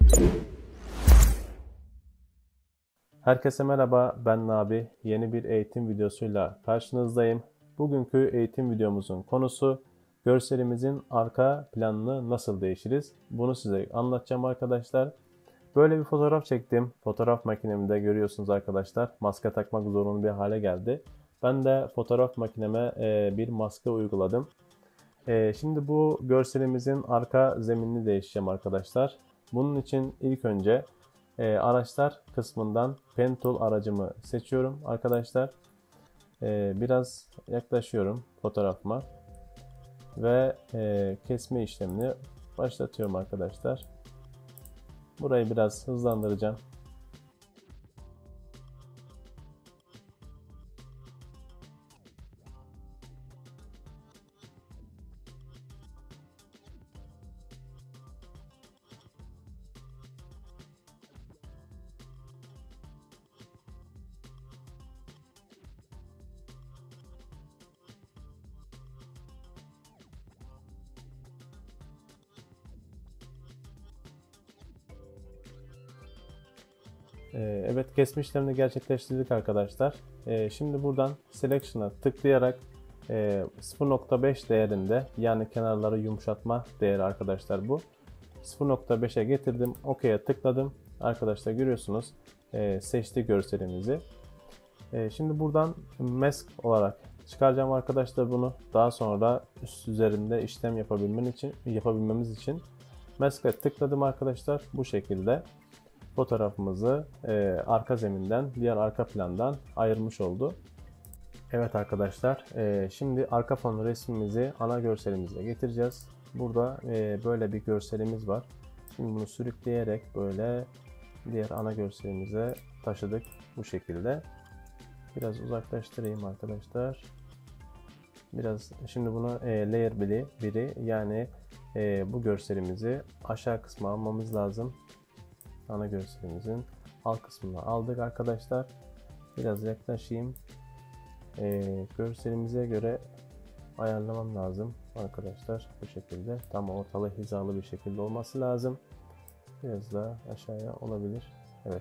Herkese merhaba, ben Nabi. Yeni bir eğitim videosuyla karşınızdayım. Bugünkü eğitim videomuzun konusu görselimizin arka planını nasıl değiştiririz? Bunu size anlatacağım arkadaşlar. Böyle bir fotoğraf çektim. Fotoğraf makinemde görüyorsunuz arkadaşlar. Maske takmak zorunlu bir hale geldi. Ben de fotoğraf makineme bir maske uyguladım. Şimdi bu görselimizin arka zeminini değiştireceğim arkadaşlar. Bunun için ilk önce araçlar kısmından Pen Tool aracımı seçiyorum arkadaşlar. Biraz yaklaşıyorum fotoğrafıma ve kesme işlemini başlatıyorum arkadaşlar. Burayı biraz hızlandıracağım. Evet, kesme işlemini gerçekleştirdik arkadaşlar. Şimdi buradan Selection'a tıklayarak 0.5 değerinde, yani kenarları yumuşatma değeri arkadaşlar bu. 0.5'e getirdim. OK'ye tıkladım. Arkadaşlar görüyorsunuz seçti görselimizi. Şimdi buradan mask olarak çıkaracağım arkadaşlar bunu. Daha sonra üst üzerinde işlem yapabilmemiz için mask'e tıkladım arkadaşlar. Bu şekilde fotoğrafımızı arka zeminden, diğer arka plandan ayırmış oldu. Evet arkadaşlar, şimdi arka fon resmimizi ana görselimize getireceğiz. Burada böyle bir görselimiz var. Şimdi bunu sürükleyerek böyle diğer ana görselimize taşıdık bu şekilde. Biraz uzaklaştırayım arkadaşlar. Şimdi bunu layer biri yani bu görselimizi aşağı kısma almamız lazım. Ana görselimizin alt kısmını aldık arkadaşlar. Biraz yaklaşayım. Görselimize göre ayarlamam lazım arkadaşlar. Bu şekilde tam ortalığı hizalı bir şekilde olması lazım. Biraz daha aşağıya olabilir. Evet.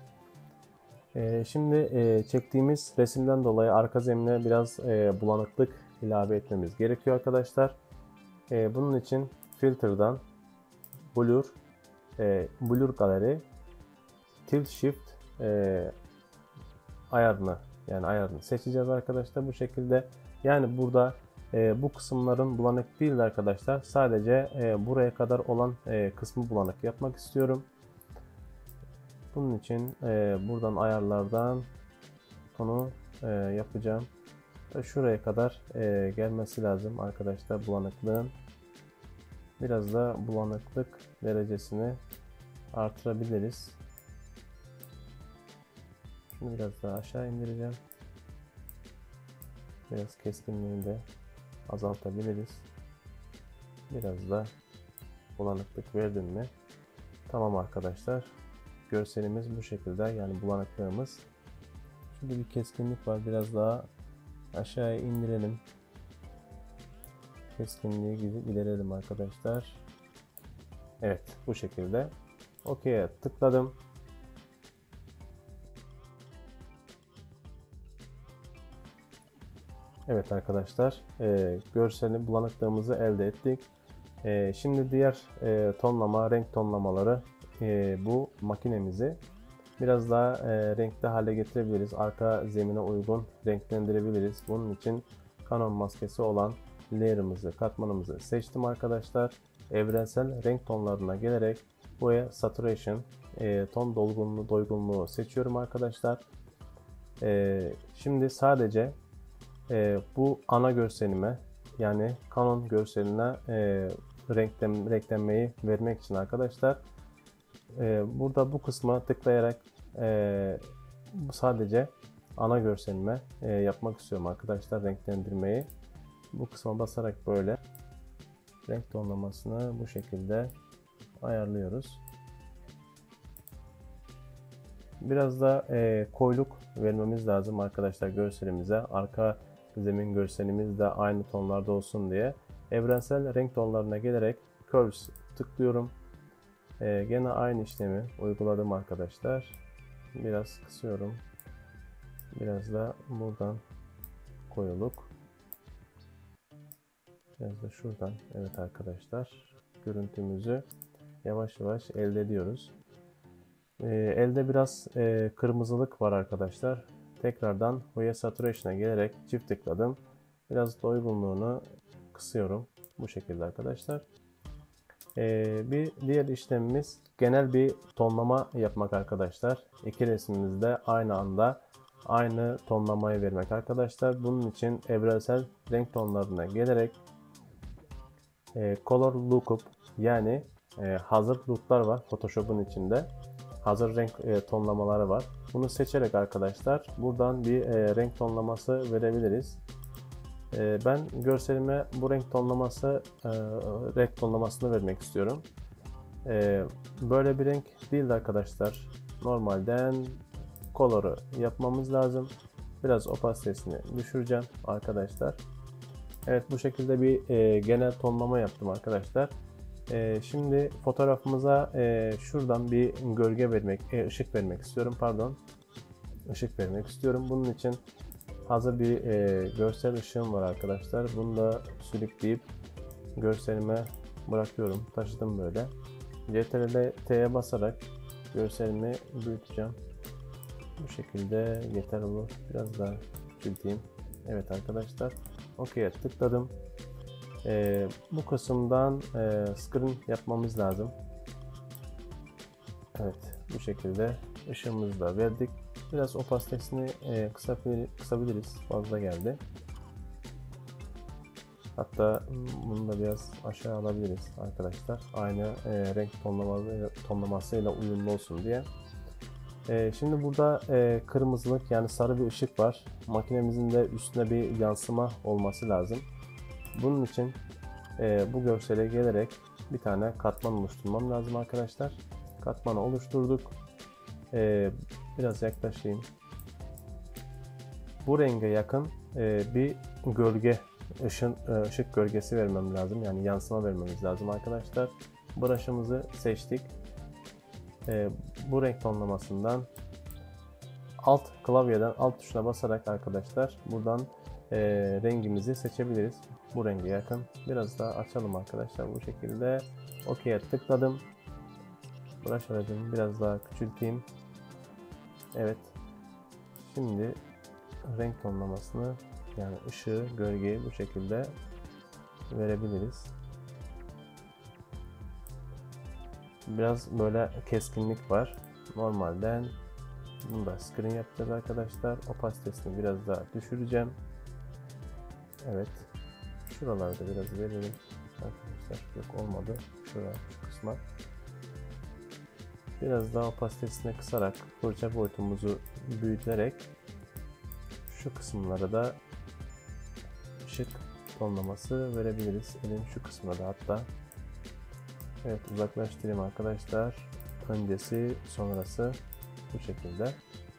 Şimdi çektiğimiz resimden dolayı arka zemine biraz bulanıklık ilave etmemiz gerekiyor arkadaşlar. Bunun için filter'dan Blur Gallery Tilt Shift ayarını seçeceğiz arkadaşlar bu şekilde. Yani burada bu kısımların bulanık değil arkadaşlar. Sadece buraya kadar olan kısmı bulanık yapmak istiyorum. Bunun için buradan ayarlardan onu yapacağım. Şuraya kadar gelmesi lazım arkadaşlar bulanıklığın. Biraz da bulanıklık derecesini artırabiliriz. Şimdi biraz daha aşağı indireceğim. Biraz keskinliğini de azaltabiliriz. Biraz da bulanıklık verdim mi? Tamam arkadaşlar. Görselimiz bu şekilde, yani bulanıklığımız. Şurada bir keskinlik var. Biraz daha aşağıya indirelim. Keskinliği giderelim arkadaşlar. Evet, bu şekilde. OK'ye tıkladım. Evet arkadaşlar, görselin bulanıklığımızı elde ettik. Şimdi diğer renk tonlamaları bu makinemizi biraz daha renkli hale getirebiliriz. Arka zemine uygun renklendirebiliriz. Bunun için Canon maskesi olan katmanımızı seçtim arkadaşlar. Evrensel renk tonlarına gelerek buraya Saturation, ton doygunluğu seçiyorum arkadaşlar. Şimdi sadece bu ana görselime, yani Canon görseline renklenmeyi vermek için arkadaşlar burada bu kısma tıklayarak sadece ana görselime yapmak istiyorum arkadaşlar renklendirmeyi. Bu kısma basarak böyle renk tonlamasını bu şekilde ayarlıyoruz. Biraz da koyuluk vermemiz lazım arkadaşlar görselimize. Arka zemin görselimiz de aynı tonlarda olsun diye. Evrensel renk tonlarına gelerek Curves tıklıyorum. Gene aynı işlemi uyguladım arkadaşlar. Biraz kısıyorum. Biraz da buradan koyuluk. Biraz da şuradan. Evet arkadaşlar. Görüntümüzü yavaş yavaş elde ediyoruz. Elde biraz kırmızılık var arkadaşlar. Tekrardan Hue Saturation'a gelerek çift tıkladım. Biraz doygunluğunu kısıyorum. Bu şekilde arkadaşlar. Bir diğer işlemimiz genel bir tonlama yapmak arkadaşlar. İki resmimizde aynı anda aynı tonlamayı vermek arkadaşlar. Bunun için evrensel renk tonlarına gelerek Color Lookup yani hazır loop'lar var Photoshop'un içinde. Hazır renk tonlamaları var. Bunu seçerek arkadaşlar buradan bir renk tonlaması verebiliriz. Ben görselime bu renk tonlamasını vermek istiyorum. Böyle bir renk değil arkadaşlar. Normalden color'u yapmamız lazım. Biraz opasitesini düşüreceğim arkadaşlar. Evet, bu şekilde bir genel tonlama yaptım arkadaşlar. Şimdi fotoğrafımıza şuradan bir gölge vermek, ışık vermek istiyorum. Pardon, ışık vermek istiyorum. Bunun için hazır bir görsel ışığım var arkadaşlar. Bunu da sürükleyip görselime bırakıyorum. Taşıdım böyle. CTRL T'ye basarak görselimi büyüteceğim. Bu şekilde yeter olur. Biraz daha küçülteyim. Evet arkadaşlar. OK'ye tıkladım. Bu kısımdan screen yapmamız lazım. Evet, bu şekilde ışığımızı da verdik. Biraz opasitesini kısabiliriz. Fazla geldi. Hatta bunu da biraz aşağı alabiliriz arkadaşlar. Aynı renk tonlamasıyla uyumlu olsun diye. Şimdi burada kırmızılık yani sarı bir ışık var. Makinemizin de üstüne bir yansıma olması lazım. Bunun için bu görsele gelerek bir tane katman oluşturmam lazım arkadaşlar. Katmanı oluşturduk. Biraz yaklaşayım. Bu renge yakın bir gölge, ışık gölgesi vermem lazım. Yani yansıma vermemiz lazım arkadaşlar. Brush'ımızı seçtik. Bu renk tonlamasından klavyeden alt tuşuna basarak arkadaşlar buradan rengimizi seçebiliriz. Bu renge yakın. Biraz daha açalım arkadaşlar bu şekilde. OK'ye tıkladım. Brush aracımı biraz daha küçülteyim. Evet. Şimdi renk tonlamasını yani ışığı, gölgeyi bu şekilde verebiliriz. Biraz böyle keskinlik var. Normalden bunu da screen yapacağız arkadaşlar. Opasitesini biraz daha düşüreceğim. Evet. Şuralarda biraz verelim. Arkadaşlar yok olmadı. Şu kısma. Biraz daha opasitesini kısarak fırça boyutumuzu büyüterek şu kısımlara da ışık tonlaması verebiliriz. Elin şu kısmına da hatta. Evet, uzaklaştırayım arkadaşlar. Öncesi sonrası bu şekilde.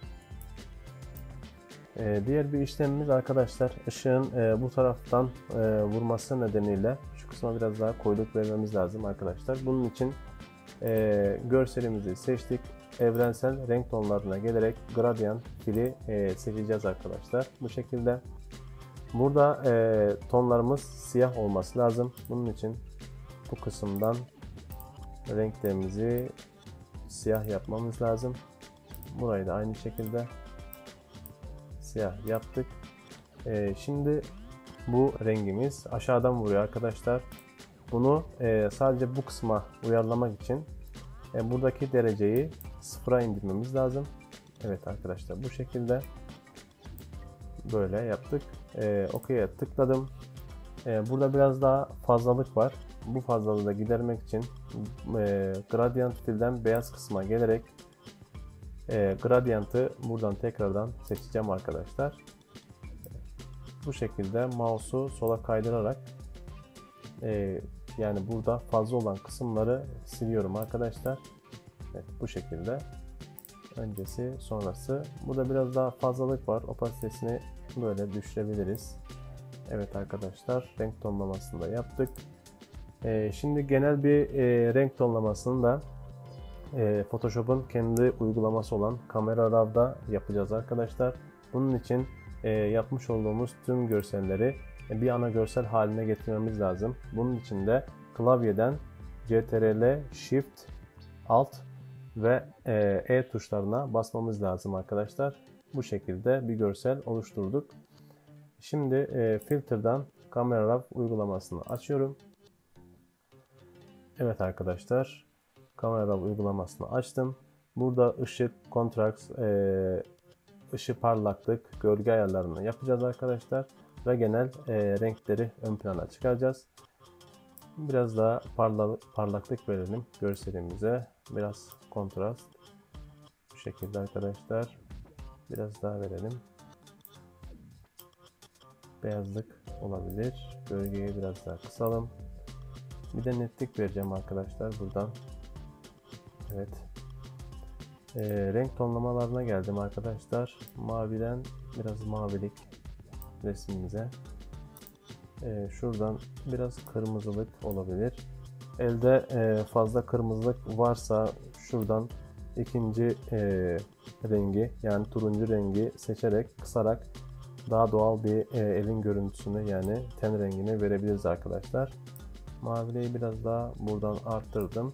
Diğer bir işlemimiz arkadaşlar ışığın bu taraftan vurması nedeniyle şu kısma biraz daha koyuluk vermemiz lazım arkadaşlar. Bunun için görselimizi seçtik. Evrensel renk tonlarına gelerek gradient fili seçeceğiz arkadaşlar. Bu şekilde. Burada tonlarımız siyah olması lazım. Bunun için bu kısımdan renklerimizi siyah yapmamız lazım. Burayı da aynı şekilde siyah yaptık. Şimdi bu rengimiz aşağıdan vuruyor arkadaşlar. Bunu sadece bu kısma uyarlamak için buradaki dereceyi sıfıra indirmemiz lazım. Evet arkadaşlar, bu şekilde böyle yaptık. OK'ye tıkladım. Burada biraz daha fazlalık var. Bu fazlalığı da gidermek için gradient filden beyaz kısma gelerek gradient'ı buradan tekrardan seçeceğim arkadaşlar. Bu şekilde mouse'u sola kaydırarak yani burada fazla olan kısımları siliyorum arkadaşlar. Evet, bu şekilde öncesi sonrası. Burada biraz daha fazlalık var. Opasitesini böyle düşürebiliriz. Evet arkadaşlar, renk tonlamasını da yaptık. Şimdi genel bir renk tonlamasını da Photoshop'un kendi uygulaması olan Camera Raw'da yapacağız arkadaşlar. Bunun için yapmış olduğumuz tüm görselleri bir ana görsel haline getirmemiz lazım. Bunun için de klavyeden CTRL, Shift, Alt ve E tuşlarına basmamız lazım arkadaşlar. Bu şekilde bir görsel oluşturduk. Şimdi Filter'dan Camera Raw uygulamasını açıyorum. Evet arkadaşlar, Camera Raw uygulamasını açtım. Burada ışık, kontrast, ışık parlaklık, gölge ayarlarını yapacağız arkadaşlar. Ve genel renkleri ön plana çıkaracağız. Biraz daha parlaklık verelim görselimize. Biraz kontrast. Bu şekilde arkadaşlar. Biraz daha verelim. Beyazlık olabilir. Gölgeyi biraz daha kısalım. Bir de netlik vereceğim arkadaşlar buradan. Evet. Renk tonlamalarına geldim arkadaşlar. Maviden biraz mavilik resmimize. Şuradan biraz kırmızılık olabilir. Elde fazla kırmızılık varsa şuradan ikinci rengi, yani turuncu rengi seçerek, kısarak daha doğal bir elin görüntüsünü, yani ten rengini verebiliriz arkadaşlar. Maviliği biraz daha buradan arttırdım.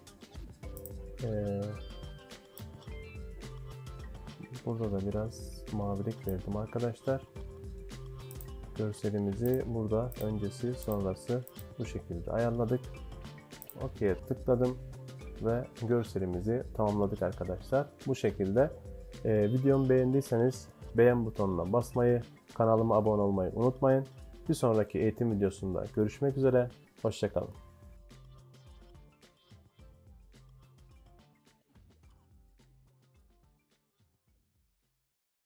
Burada da biraz mavilik verdim arkadaşlar. Görselimizi burada öncesi sonrası bu şekilde ayarladık. OK'ye tıkladım ve görselimizi tamamladık arkadaşlar. Bu şekilde videomu beğendiyseniz beğen butonuna basmayı, kanalıma abone olmayı unutmayın. Bir sonraki eğitim videosunda görüşmek üzere. Hoşça kalın.